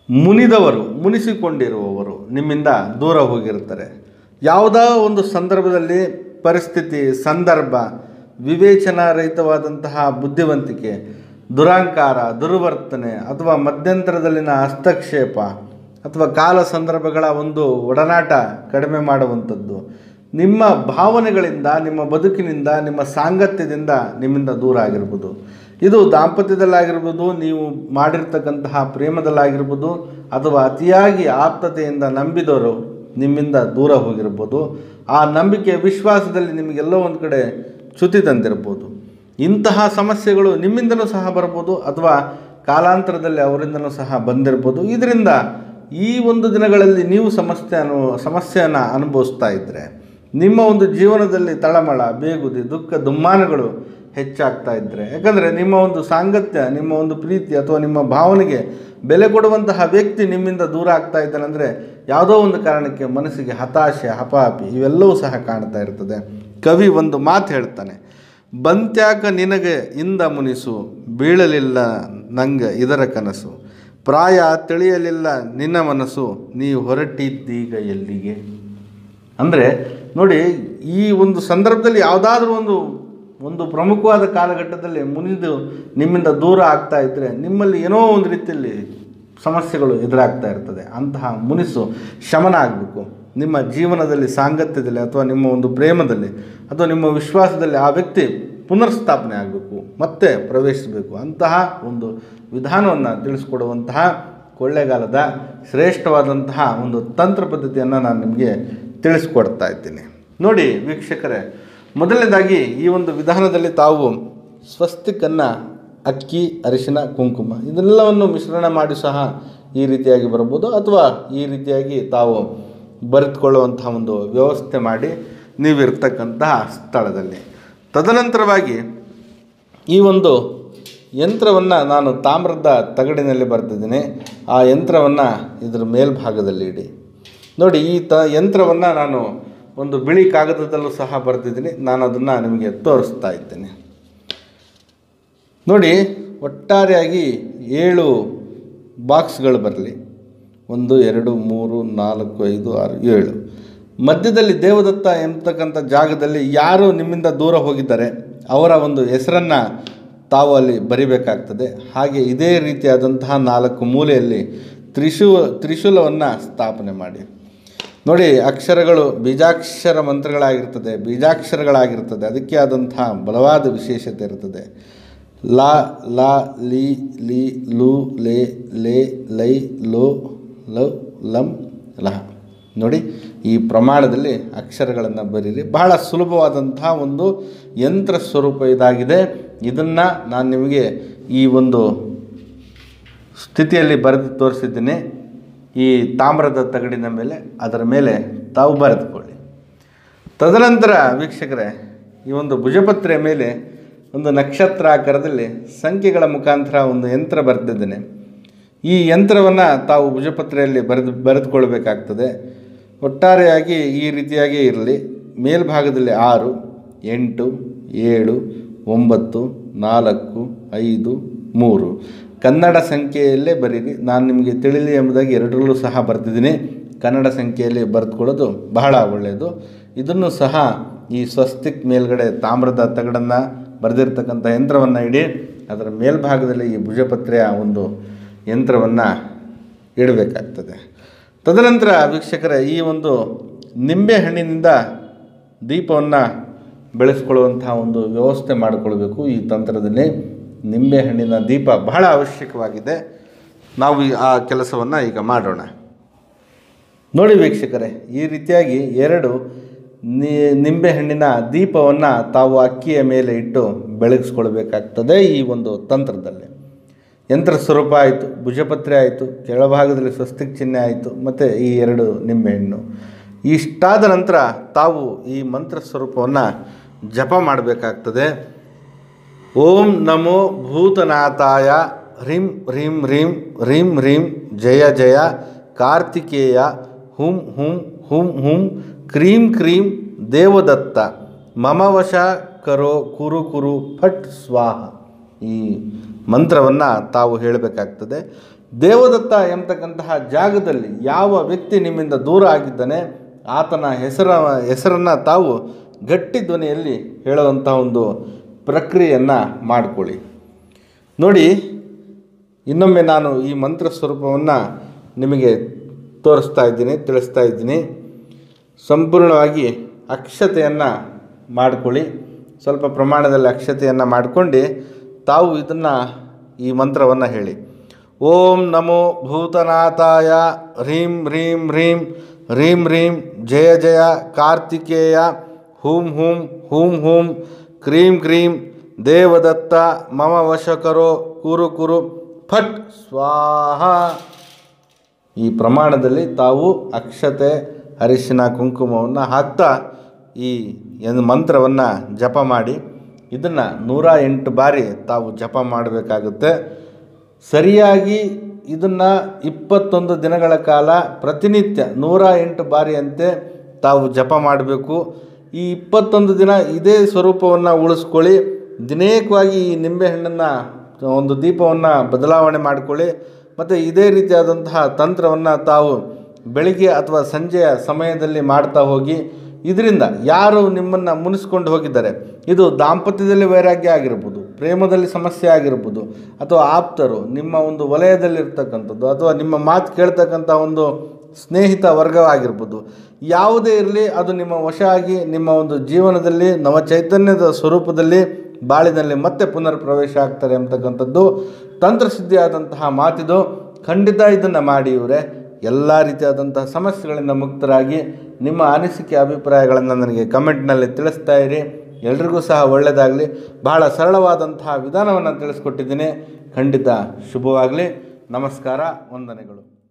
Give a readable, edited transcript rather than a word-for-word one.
ಮುನಿದವರು, ಮುನಿಸಿಕೊಂಡಿರುವವರು ನಿಮ್ಮಿಂದ ದೂರ ಹೋಗಿರ್ತಾರೆ. ಯಾವುದೋ ಒಂದು ಸಂದರ್ಭದಲ್ಲಿ ಪರಿಸ್ಥಿತಿ, ಸಂದರ್ಭ, ವಿವೇಚನಾರಹಿತವಾದಂತಹ ಬುದ್ಧಿವಂತಿಕೆ, ದುರಾಂಕಾರ, ದುರ್ವರ್ತನೆ ಅಥವಾ ಮಧ್ಯಂತರದಲ್ಲಿನ ಹಸ್ತಕ್ಷೇಪ ಅಥವಾ ಕಾಲ ಸಂದರ್ಭಗಳ ಒಂದು ಒಡನಾಟ ಕಡಿಮೆ ಮಾಡುವಂಥದ್ದು, ನಿಮ್ಮ ಭಾವನೆಗಳಿಂದ, ನಿಮ್ಮ ಬದುಕಿನಿಂದ, ನಿಮ್ಮ ಸಾಂಗತ್ಯದಿಂದ ನಿಮ್ಮಿಂದ ದೂರ ಆಗಿರ್ಬೋದು. ಇದು ದಾಂಪತ್ಯದಲ್ಲಾಗಿರ್ಬೋದು, ನೀವು ಮಾಡಿರ್ತಕ್ಕಂತಹ ಪ್ರೇಮದಲ್ಲಾಗಿರ್ಬೋದು, ಅಥವಾ ಅತಿಯಾಗಿ ಆಪ್ತತೆಯಿಂದ ನಂಬಿದವರು ನಿಮ್ಮಿಂದ ದೂರ ಹೋಗಿರ್ಬೋದು. ಆ ನಂಬಿಕೆ, ವಿಶ್ವಾಸದಲ್ಲಿ ನಿಮಗೆಲ್ಲೋ ಒಂದು ಕಡೆ ಚ್ಯುತಿ ತಂದಿರ್ಬೋದು. ಇಂತಹ ಸಮಸ್ಯೆಗಳು ನಿಮ್ಮಿಂದಲೂ ಸಹ ಬರ್ಬೋದು ಅಥವಾ ಕಾಲಾಂತರದಲ್ಲಿ ಅವರಿಂದಲೂ ಸಹ ಬಂದಿರ್ಬೋದು. ಇದರಿಂದ ಈ ಒಂದು ದಿನಗಳಲ್ಲಿ ನೀವು ಸಮಸ್ಯೆಯನ್ನು ಅನುಭವಿಸ್ತಾ ಇದ್ದರೆ, ನಿಮ್ಮ ಒಂದು ಜೀವನದಲ್ಲಿ ತಳಮಳ, ಬೇಗುದಿ, ದುಃಖ, ದುಮ್ಮಾನಗಳು ಹೆಚ್ಚಾಗ್ತಾ ಇದ್ದರೆ, ಯಾಕಂದರೆ ನಿಮ್ಮ ಒಂದು ಸಾಂಗತ್ಯ, ನಿಮ್ಮ ಒಂದು ಪ್ರೀತಿ ಅಥವಾ ನಿಮ್ಮ ಭಾವನೆಗೆ ಬೆಲೆ ಕೊಡುವಂತಹ ವ್ಯಕ್ತಿ ನಿಮ್ಮಿಂದ ದೂರ ಆಗ್ತಾ ಇದ್ದಾನೆ ಅಂದರೆ ಯಾವುದೋ ಒಂದು ಕಾರಣಕ್ಕೆ ಮನಸ್ಸಿಗೆ ಹತಾಶೆ, ಹಪಾಪಿ ಇವೆಲ್ಲವೂ ಸಹ ಕಾಣ್ತಾ ಇರ್ತದೆ. ಕವಿ ಒಂದು ಮಾತು ಹೇಳ್ತಾನೆ, ಬಂತ್ಯಾಕ ನಿನಗೆ ಇಂದ ಮುನಿಸು, ಬೀಳಲಿಲ್ಲ ನಂಗೆ ಇದರ ಕನಸು, ಪ್ರಾಯ ತಿಳಿಯಲಿಲ್ಲ ನಿನ್ನ ಮನಸ್ಸು, ನೀವು ಹೊರಟಿದ್ದೀಗ ಎಲ್ಲಿಗೆ. ಅಂದರೆ ನೋಡಿ, ಈ ಒಂದು ಸಂದರ್ಭದಲ್ಲಿ ಯಾವುದಾದ್ರೂ ಒಂದು ಪ್ರಮುಖವಾದ ಕಾಲಘಟ್ಟದಲ್ಲಿ ಮುನಿದು ನಿಮ್ಮಿಂದ ದೂರ ಆಗ್ತಾ ಇದ್ದರೆ ನಿಮ್ಮಲ್ಲಿ ಏನೋ ಒಂದು ರೀತಿಯಲ್ಲಿ ಸಮಸ್ಯೆಗಳು ಎದುರಾಗ್ತಾ ಇರ್ತದೆ. ಅಂತಹ ಮುನಿಸು ಶಮನ ಆಗಬೇಕು. ನಿಮ್ಮ ಜೀವನದಲ್ಲಿ, ಸಾಂಗತ್ಯದಲ್ಲಿ ಅಥವಾ ನಿಮ್ಮ ಒಂದು ಪ್ರೇಮದಲ್ಲಿ ಅಥವಾ ನಿಮ್ಮ ವಿಶ್ವಾಸದಲ್ಲಿ ಆ ವ್ಯಕ್ತಿ ಪುನರ್ಸ್ಥಾಪನೆ ಆಗಬೇಕು, ಮತ್ತೆ ಪ್ರವೇಶಿಸಬೇಕು. ಅಂತಹ ಒಂದು ವಿಧಾನವನ್ನು ತಿಳಿಸ್ಕೊಡುವಂತಹ ಕೊಳ್ಳೆಗಾಲದ ಶ್ರೇಷ್ಠವಾದಂತಹ ಒಂದು ತಂತ್ರ ಪದ್ಧತಿಯನ್ನು ನಾನು ನಿಮಗೆ ತಿಳಿಸ್ಕೊಡ್ತಾ ಇದ್ದೀನಿ. ನೋಡಿ ವೀಕ್ಷಕರೇ, ಮೊದಲನೇದಾಗಿ ಈ ಒಂದು ವಿಧಾನದಲ್ಲಿ ತಾವು ಸ್ವಸ್ತಿಕನ್ನು, ಅಕ್ಕಿ, ಅರಿಶಿನ, ಕುಂಕುಮ ಇದೆಲ್ಲವನ್ನು ಮಿಶ್ರಣ ಮಾಡಿ ಸಹ ಈ ರೀತಿಯಾಗಿ ಬರ್ಬೋದು, ಅಥವಾ ಈ ರೀತಿಯಾಗಿ ತಾವು ಬರೆದುಕೊಳ್ಳುವಂತಹ ಒಂದು ವ್ಯವಸ್ಥೆ ಮಾಡಿ ನೀವಿರ್ತಕ್ಕಂತಹ ಸ್ಥಳದಲ್ಲಿ. ತದನಂತರವಾಗಿ ಈ ಒಂದು ಯಂತ್ರವನ್ನು ನಾನು ತಾಮ್ರದ ತಗಡಿನಲ್ಲಿ ಬರೆದಿದ್ದೀನಿ. ಆ ಯಂತ್ರವನ್ನು ಇದರ ಮೇಲ್ಭಾಗದಲ್ಲಿ ಇಡಿ. ನೋಡಿ, ಈ ಯಂತ್ರವನ್ನು ನಾನು ಒಂದು ಬಿಳಿ ಕಾಗದದಲ್ಲೂ ಸಹ ಬರೆದಿದ್ದೀನಿ. ನಾನು ಅದನ್ನು ನಿಮಗೆ ತೋರಿಸ್ತಾ ಇದ್ದೇನೆ. ನೋಡಿ, ಒಟ್ಟಾರೆಯಾಗಿ 7 ಬಾಕ್ಸ್ಗಳು ಬರಲಿ. 1 2 3 4 5 6 7. ಮಧ್ಯದಲ್ಲಿ ದೇವದತ್ತ ಎಂಬತಕ್ಕಂಥ ಜಾಗದಲ್ಲಿ ಯಾರು ನಿಮ್ಮಿಂದ ದೂರ ಹೋಗಿದ್ದಾರೆ ಅವರ ಒಂದು ಹೆಸರನ್ನು ತಾವು ಅಲ್ಲಿ ಬರಿಬೇಕಾಗ್ತದೆ. ಹಾಗೆ ಇದೇ ರೀತಿಯಾದಂತಹ 4 ಮೂಲೆಯಲ್ಲಿ ತ್ರಿಶೂಲವನ್ನು ಸ್ಥಾಪನೆ ಮಾಡಿ. ನೋಡಿ, ಅಕ್ಷರಗಳು ಬೀಜಾಕ್ಷರ ಬೀಜಾಕ್ಷರಗಳಾಗಿರ್ತದೆ. ಅದಕ್ಕೆ ಆದಂತಹ ಬಲವಾದ ವಿಶೇಷತೆ ಇರ್ತದೆ. ಲಾ, ಲಾ, ಲಿ, ಲಿ, ಲು, ಲೇ, ಲೇ, ಲೈ, ಲೋ, ಲವ್, ಲಂ, ಲಹ. ನೋಡಿ, ಈ ಪ್ರಮಾಣದಲ್ಲಿ ಅಕ್ಷರಗಳನ್ನು ಬರೀರಿ. ಬಹಳ ಸುಲಭವಾದಂತಹ ಒಂದು ಯಂತ್ರ ಸ್ವರೂಪ ಇದಾಗಿದೆ. ಇದನ್ನು ನಾನು ನಿಮಗೆ ಈ ಒಂದು ಸ್ಥಿತಿಯಲ್ಲಿ ಬರೆದು ತೋರಿಸಿದ್ದೀನಿ. ಈ ತಾಮ್ರದ ತಗಡಿನ ಮೇಲೆ, ಅದರ ಮೇಲೆ ತಾವು ಬರೆದುಕೊಳ್ಳಿ. ತದನಂತರ ವೀಕ್ಷಕರೇ, ಈ ಒಂದು ಭುಜಪತ್ರೆಯ ಮೇಲೆ ಒಂದು ನಕ್ಷತ್ರ ಆಕಾರದಲ್ಲಿ ಸಂಖ್ಯೆಗಳ ಮುಖಾಂತರ ಒಂದು ಯಂತ್ರ ಬರೆದಿದ್ದೇನೆ. ಈ ಯಂತ್ರವನ್ನು ತಾವು ಭುಜಪತ್ರೆಯಲ್ಲಿ ಬರೆದುಕೊಳ್ಬೇಕಾಗ್ತದೆ. ಒಟ್ಟಾರೆಯಾಗಿ ಈ ರೀತಿಯಾಗಿ ಇರಲಿ. ಮೇಲ್ಭಾಗದಲ್ಲಿ 6 8 7 9 4 5 3 ಕನ್ನಡ ಸಂಖ್ಯೆಯಲ್ಲೇ ಬರೀರಿ. ನಾನು ನಿಮಗೆ ತಿಳಿಲಿ ಎಂಬುದಾಗಿ 2ರಲ್ಲೂ ಸಹ ಬರ್ತಿದ್ದೀನಿ. ಕನ್ನಡ ಸಂಖ್ಯೆಯಲ್ಲಿ ಬರೆದುಕೊಳ್ಳೋದು ಬಹಳ ಒಳ್ಳೆಯದು. ಇದನ್ನು ಸಹ ಈ ಸ್ವಸ್ತಿಕ್ ಮೇಲ್ಗಡೆ ತಾಮ್ರದ ತಗಡನ್ನು ಬರೆದಿರ್ತಕ್ಕಂಥ ಯಂತ್ರವನ್ನು ಇಡಿ. ಅದರ ಮೇಲ್ಭಾಗದಲ್ಲಿ ಈ ಭುಜಪತ್ರೆಯ ಒಂದು ಯಂತ್ರವನ್ನು ಇಡಬೇಕಾಗ್ತದೆ. ತದನಂತರ ವೀಕ್ಷಕರೇ, ಈ ಒಂದು ನಿಂಬೆಹಣ್ಣಿನಿಂದ ದೀಪವನ್ನು ಬೆಳೆಸ್ಕೊಳ್ಳುವಂತಹ ಒಂದು ವ್ಯವಸ್ಥೆ ಮಾಡಿಕೊಳ್ಬೇಕು. ಈ ತಂತ್ರದಲ್ಲಿ ನಿಂಬೆಹಣ್ಣಿನ ದೀಪ ಬಹಳ ಅವಶ್ಯಕವಾಗಿದೆ. ನಾವು ಆ ಕೆಲಸವನ್ನು ಈಗ ಮಾಡೋಣ. ನೋಡಿ ವೀಕ್ಷಕರೇ, ಈ ರೀತಿಯಾಗಿ 2 ನಿಂಬೆಹಣ್ಣಿನ ದೀಪವನ್ನು ತಾವು ಅಕ್ಕಿಯ ಮೇಲೆ ಇಟ್ಟು ಬೆಳಗಿಸ್ಕೊಳ್ಬೇಕಾಗ್ತದೆ. ಈ ಒಂದು ತಂತ್ರದಲ್ಲಿ ಯಂತ್ರ ಸ್ವರೂಪ ಆಯಿತು, ಭುಜಪತ್ರೆ ಆಯಿತು, ಕೆಳಭಾಗದಲ್ಲಿ ಸ್ವಸ್ತಿಕ್ ಚಿಹ್ನೆ ಆಯಿತು, ಮತ್ತು ಈ 2 ನಿಂಬೆಹಣ್ಣು. ಇಷ್ಟಾದ ನಂತರ ತಾವು ಈ ಮಂತ್ರ ಸ್ವರೂಪವನ್ನು ಜಪ ಮಾಡಬೇಕಾಗ್ತದೆ. ಓಂ ನಮೋ ಭೂತನಾಥಾಯ ಹ್ರೀಂ ಹ್ರೀಂ ಹ್ರೀಂ ಹ್ರೀಂ ಹ್ರೀಂ ಜಯ ಜಯ ಕಾರ್ತಿಕೇಯ ಹುಂ ಹುಂ ಹುಂ ಹುಂ ಕ್ರೀಂ ಕ್ರೀಂ ದೇವದತ್ತ ಮಮ ವಶ ಕರೋ ಕುರು ಕುರು ಫಟ್ ಸ್ವಾಹ. ಈ ಮಂತ್ರವನ್ನು ತಾವು ಹೇಳಬೇಕಾಗ್ತದೆ. ದೇವದತ್ತ ಎಂಬತಕ್ಕಂತಹ ಜಾಗದಲ್ಲಿ ಯಾವ ವ್ಯಕ್ತಿ ನಿಮ್ಮಿಂದ ದೂರ ಆಗಿದ್ದಾನೆ ಆತನ ಹೆಸರನ್ನು ತಾವು ಗಟ್ಟಿ ಧ್ವನಿಯಲ್ಲಿ ಹೇಳುವಂಥ ಒಂದು ಪ್ರಕ್ರಿಯೆಯನ್ನು ಮಾಡಿಕೊಳ್ಳಿ. ನೋಡಿ, ಇನ್ನೊಮ್ಮೆ ನಾನು ಈ ಮಂತ್ರ ಸ್ವರೂಪವನ್ನು ನಿಮಗೆ ತಿಳಿಸ್ತಾ ಇದ್ದೀನಿ. ಸಂಪೂರ್ಣವಾಗಿ ಅಕ್ಷತೆಯನ್ನು ಮಾಡಿಕೊಳ್ಳಿ. ಸ್ವಲ್ಪ ಪ್ರಮಾಣದಲ್ಲಿ ಅಕ್ಷತೆಯನ್ನು ಮಾಡಿಕೊಂಡು ತಾವು ಈ ಮಂತ್ರವನ್ನು ಹೇಳಿ. ಓಂ ನಮೋ ಭೂತನಾಥಾಯ ಹ್ರೀಂ ಹ್ರೀಂ ಹ್ರೀಂ ಹ್ರೀಂ ಹ್ರೀಂ ಜಯ ಜಯ ಕಾರ್ತಿಕೇಯ ಹೂಂ ಹೂಂ ಹೂಂ ಹೂಂ ಕ್ರೀಂ ಕ್ರೀಂ ದೇವದತ್ತ ಮಮ ವಶಕರೋ ಕುರು ಕುರು ಫಟ್ ಸ್ವಾಹ. ಈ ಪ್ರಮಾಣದಲ್ಲಿ ತಾವು ಅಕ್ಷತೆ ಅರಿಶಿನ ಕುಂಕುಮವನ್ನು ಹಾಕ್ತಾ ಈ ಮಂತ್ರವನ್ನು ಜಪ ಮಾಡಿ. ಇದನ್ನು 108 ಬಾರಿ ತಾವು ಜಪ ಮಾಡಬೇಕಾಗುತ್ತೆ. ಸರಿಯಾಗಿ ಇದನ್ನು 21 ದಿನಗಳ ಕಾಲ ಪ್ರತಿನಿತ್ಯ 108 ಬಾರಿಯಂತೆ ತಾವು ಜಪ ಮಾಡಬೇಕು. ಈ 21 ದಿನ ಇದೇ ಸ್ವರೂಪವನ್ನು ಉಳಿಸ್ಕೊಳ್ಳಿ. ದಿನೇಕವಾಗಿ ಈ ನಿಂಬೆಹಣ್ಣನ್ನು ಒಂದು ದೀಪವನ್ನು ಬದಲಾವಣೆ ಮಾಡಿಕೊಳ್ಳಿ. ಮತ್ತು ಇದೇ ರೀತಿಯಾದಂತಹ ತಂತ್ರವನ್ನು ತಾವು ಬೆಳಿಗ್ಗೆ ಅಥವಾ ಸಂಜೆಯ ಸಮಯದಲ್ಲಿ ಮಾಡ್ತಾ ಹೋಗಿ. ಇದರಿಂದ ಯಾರು ನಿಮ್ಮನ್ನು ಮುನಿಸ್ಕೊಂಡು ಹೋಗಿದ್ದಾರೆ, ಇದು ದಾಂಪತ್ಯದಲ್ಲಿ ವೈರಾಗ್ಯ ಆಗಿರ್ಬೋದು, ಪ್ರೇಮದಲ್ಲಿ ಸಮಸ್ಯೆ ಆಗಿರ್ಬೋದು, ಅಥವಾ ಆಪ್ತರು ನಿಮ್ಮ ಒಂದು ವಲಯದಲ್ಲಿರ್ತಕ್ಕಂಥದ್ದು, ಅಥವಾ ನಿಮ್ಮ ಮಾತು ಕೇಳ್ತಕ್ಕಂಥ ಒಂದು ಸ್ನೇಹಿತ ವರ್ಗವಾಗಿರ್ಬೋದು, ಯಾವುದೇ ಇರಲಿ ಅದು ನಿಮ್ಮ ವಶ ಆಗಿ ನಿಮ್ಮ ಒಂದು ಜೀವನದಲ್ಲಿ ನವಚೈತನ್ಯದ ಸ್ವರೂಪದಲ್ಲಿ ಬಾಳಿನಲ್ಲಿ ಮತ್ತೆ ಪುನರ್ ಪ್ರವೇಶ ಆಗ್ತಾರೆ ಅಂತಕ್ಕಂಥದ್ದು ತಂತ್ರಸಿದ್ಧಿಯಾದಂತಹ ಮಾತಿದು. ಖಂಡಿತ ಇದನ್ನು ಮಾಡಿ ಇವರೇ. ಎಲ್ಲ ರೀತಿಯಾದಂತಹ ಸಮಸ್ಯೆಗಳಿಂದ ಮುಕ್ತರಾಗಿ ನಿಮ್ಮ ಅನಿಸಿಕೆ ಅಭಿಪ್ರಾಯಗಳನ್ನು ನನಗೆ ಕಮೆಂಟ್ನಲ್ಲಿ ತಿಳಿಸ್ತಾ ಇರಿ. ಎಲ್ರಿಗೂ ಸಹ ಒಳ್ಳೆಯದಾಗಲಿ. ಬಹಳ ಸರಳವಾದಂತಹ ವಿಧಾನವನ್ನು ತಿಳಿಸ್ಕೊಟ್ಟಿದ್ದೀನಿ. ಖಂಡಿತ ಶುಭವಾಗಲಿ. ನಮಸ್ಕಾರ, ವಂದನೆಗಳು.